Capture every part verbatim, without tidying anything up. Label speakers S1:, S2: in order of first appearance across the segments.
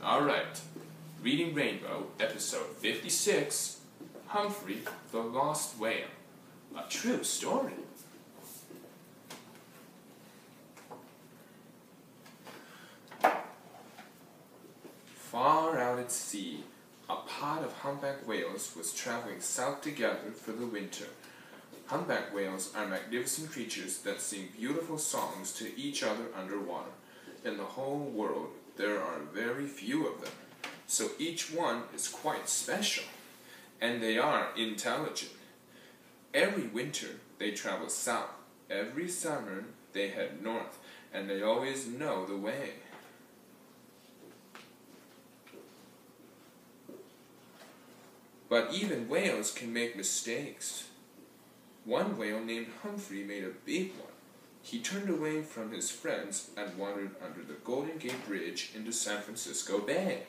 S1: Alright, Reading Rainbow, episode fifty-six, Humphrey the Lost Whale. A true story. Far out at sea, a pod of humpback whales was traveling south together for the winter. Humpback whales are magnificent creatures that sing beautiful songs to each other underwater. In the whole world, there are very few of them, so each one is quite special, and they are intelligent. Every winter, they travel south. Every summer, they head north, and they always know the way. But even whales can make mistakes. One whale named Humphrey made a big one. He turned away from his friends and wandered under the Golden Gate Bridge into San Francisco Bay.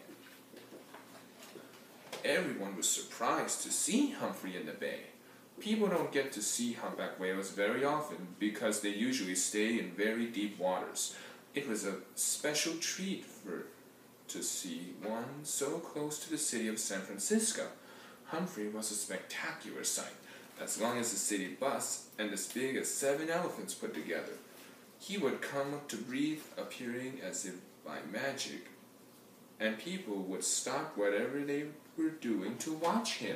S1: Everyone was surprised to see Humphrey in the bay. People don't get to see humpback whales very often because they usually stay in very deep waters. It was a special treat for to see one so close to the city of San Francisco. Humphrey was a spectacular sight, as long as the city bus and as big as seven elephants put together. He would come up to breathe, appearing as if by magic, and people would stop whatever they were doing to watch him.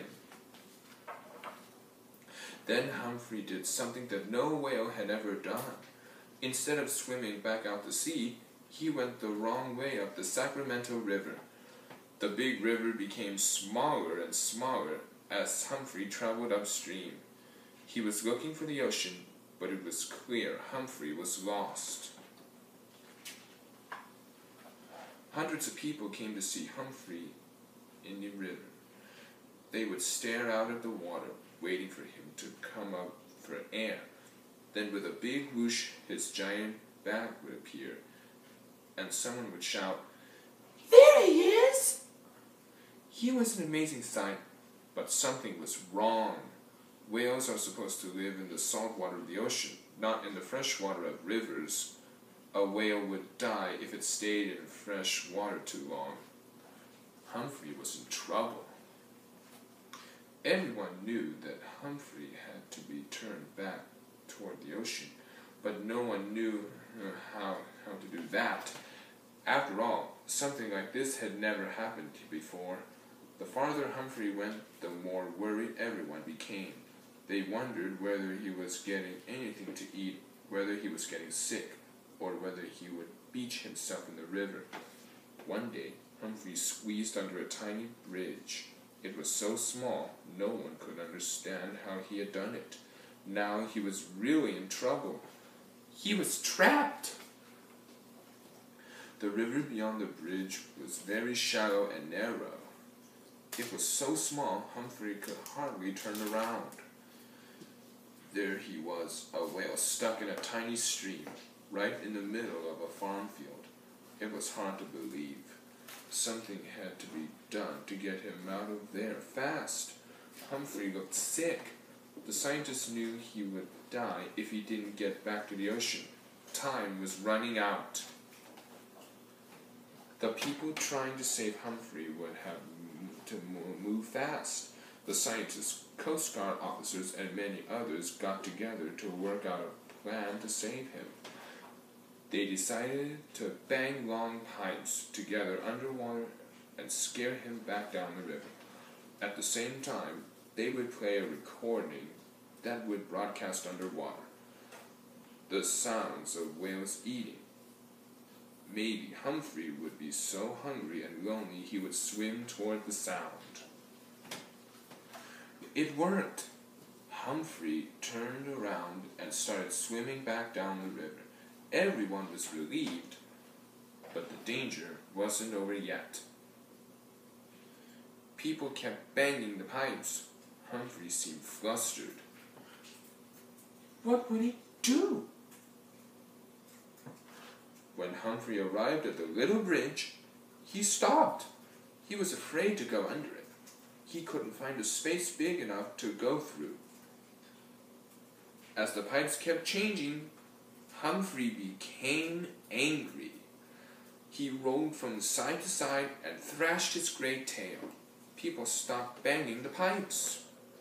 S1: Then Humphrey did something that no whale had ever done. Instead of swimming back out to sea, he went the wrong way up the Sacramento River. The big river became smaller and smaller as Humphrey traveled upstream. He was looking for the ocean, but it was clear Humphrey was lost. Hundreds of people came to see Humphrey in the river. They would stare out at the water, waiting for him to come up for air. Then with a big whoosh, his giant back would appear, and someone would shout, "There he is!" He was an amazing sight, but something was wrong. Whales are supposed to live in the salt water of the ocean, not in the fresh water of rivers. A whale would die if it stayed in fresh water too long. Humphrey was in trouble. Everyone knew that Humphrey had to be turned back toward the ocean, but no one knew how, how to do that. After all, something like this had never happened before. The farther Humphrey went, the more worried everyone became. They wondered whether he was getting anything to eat, whether he was getting sick, or whether he would beach himself in the river. One day, Humphrey squeezed under a tiny bridge. It was so small, no one could understand how he had done it. Now he was really in trouble. He was trapped! The river beyond the bridge was very shallow and narrow. It was so small, Humphrey could hardly turn around. There he was, a whale stuck in a tiny stream, right in the middle of a farm field. It was hard to believe. Something had to be done to get him out of there fast. Humphrey looked sick. The scientists knew he would die if he didn't get back to the ocean. Time was running out. The people trying to save Humphrey would have to move fast. The scientists, Coast Guard officers, and many others got together to work out a plan to save him. They decided to bang long pipes together underwater and scare him back down the river. At the same time, they would play a recording that would broadcast underwater. The sounds of whales eating. Maybe Humphrey would be so hungry and lonely he would swim toward the sound. It worked. Humphrey turned around and started swimming back down the river. Everyone was relieved, but the danger wasn't over yet. People kept banging the pipes. Humphrey seemed flustered. What would he do? When Humphrey arrived at the little bridge, he stopped. He was afraid to go under it. He couldn't find a space big enough to go through. As the pipes kept changing, Humphrey became angry. He rolled from side to side and thrashed his great tail. People stopped banging the pipes.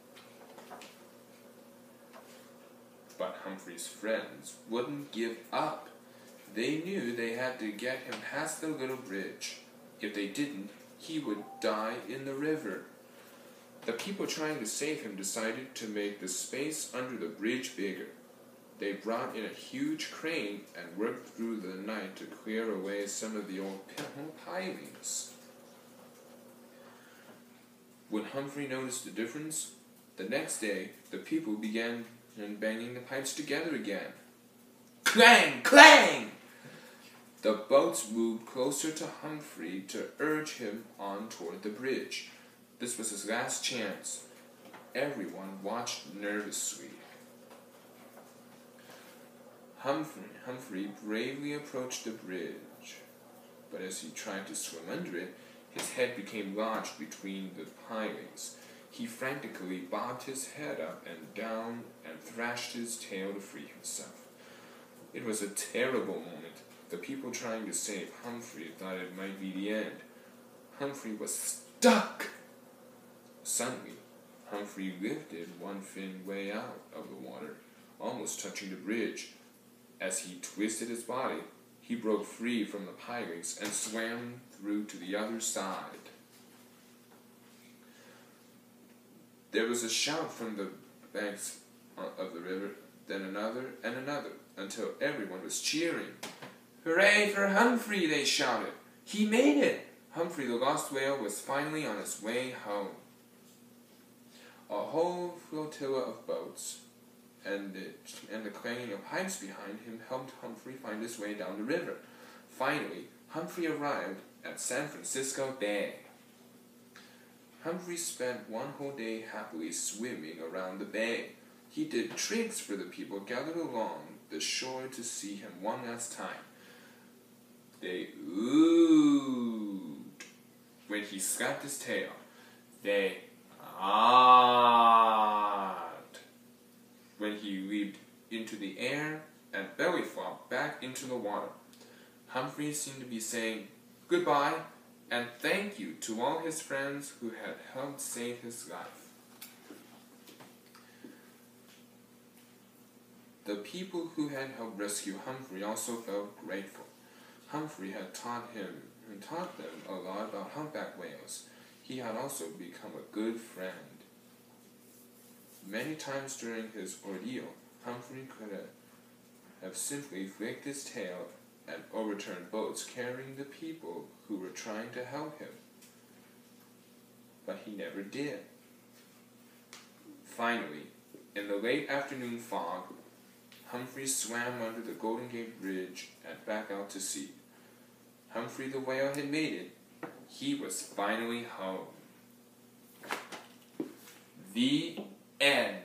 S1: But Humphrey's friends wouldn't give up. They knew they had to get him past the little bridge. If they didn't, he would die in the river. The people trying to save him decided to make the space under the bridge bigger. They brought in a huge crane and worked through the night to clear away some of the old pilings. When Humphrey noticed the difference, the next day the people began banging the pipes together again. Clang! Clang! The boats moved closer to Humphrey to urge him on toward the bridge. This was his last chance. Everyone watched nervously. Humphrey, Humphrey bravely approached the bridge, but as he tried to swim under it, his head became lodged between the pilings. He frantically bobbed his head up and down and thrashed his tail to free himself. It was a terrible moment. The people trying to save Humphrey thought it might be the end. Humphrey was stuck! Suddenly, Humphrey lifted one fin way out of the water, almost touching the bridge. As he twisted his body, he broke free from the pilings and swam through to the other side. There was a shout from the banks of the river, then another and another, until everyone was cheering. "Hooray for Humphrey!" they shouted. "He made it!" Humphrey the lost whale was finally on his way home. A whole flotilla of boats and the, and the clanging of pipes behind him helped Humphrey find his way down the river. Finally, Humphrey arrived at San Francisco Bay. Humphrey spent one whole day happily swimming around the bay. He did tricks for the people gathered along the shore to see him one last time. They oohed when he slapped his tail. They ah when he leaped into the air and belly flopped back into the water. Humphrey seemed to be saying goodbye and thank you to all his friends who had helped save his life. The people who had helped rescue Humphrey also felt grateful. Humphrey had taught him and taught them a lot about humpback whales. He had also become a good friend. Many times during his ordeal, Humphrey could have, have simply flicked his tail and overturned boats carrying the people who were trying to help him. But he never did. Finally, in the late afternoon fog, Humphrey swam under the Golden Gate Bridge and back out to sea. Humphrey the whale had made it. He was finally home. The end.